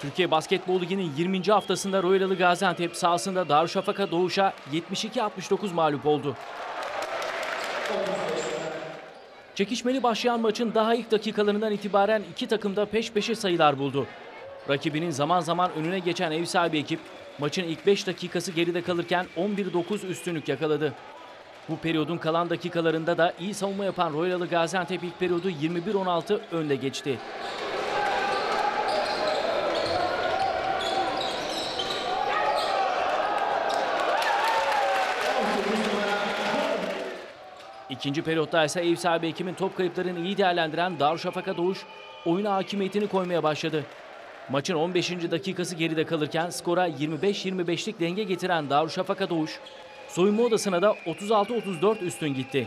Türkiye Basketbol Ligi'nin 20. haftasında Royal Gaziantep sahasında Darüşşafaka Doğuş'a 72-69 mağlup oldu. Çekişmeli başlayan maçın daha ilk dakikalarından itibaren iki takım da peş peşe sayılar buldu. Rakibinin zaman zaman önüne geçen ev sahibi ekip maçın ilk 5 dakikası geride kalırken 11-9 üstünlük yakaladı. Bu periyodun kalan dakikalarında da iyi savunma yapan Royal Gaziantep ilk periyodu 21-16 önde geçti. İkinci periyotta ise ev sahibi ekibin top kayıplarını iyi değerlendiren Darüşşafaka Doğuş oyuna hakimiyetini koymaya başladı. Maçın 15. dakikası geride kalırken skora 25-25'lik denge getiren Darüşşafaka Doğuş soyunma odasına da 36-34 üstün gitti.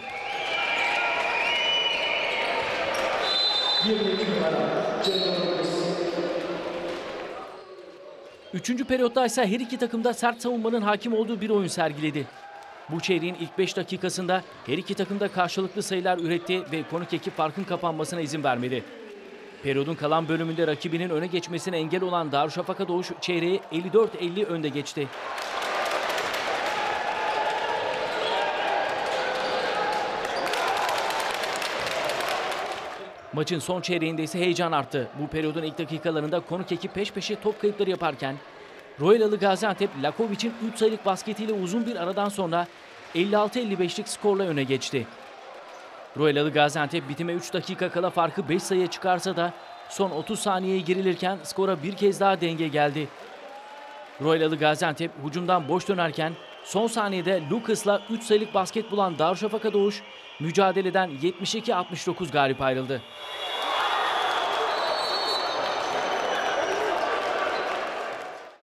Üçüncü periyotta ise her iki takım da sert savunmanın hakim olduğu bir oyun sergiledi. Bu çeyreğin ilk 5 dakikasında her iki takım da karşılıklı sayılar üretti ve konuk ekip farkın kapanmasına izin vermedi. Periyodun kalan bölümünde rakibinin öne geçmesine engel olan Darüşşafaka Doğuş çeyreği 54-50 önde geçti. Maçın son çeyreğinde ise heyecan arttı. Bu periyodun ilk dakikalarında konuk ekip peş peşe top kayıpları yaparken Royal Gaziantep, Lakovic'in 3 sayılık basketiyle uzun bir aradan sonra 56-55'lik skorla öne geçti. Royal Gaziantep bitime 3 dakika kala farkı 5 sayıya çıkarsa da son 30 saniyeye girilirken skora bir kez daha denge geldi. Royal Gaziantep hücumdan boş dönerken son saniyede Lucas'la 3 sayılık basket bulan Darüşşafaka Doğuş mücadeleden 72-69 galip ayrıldı.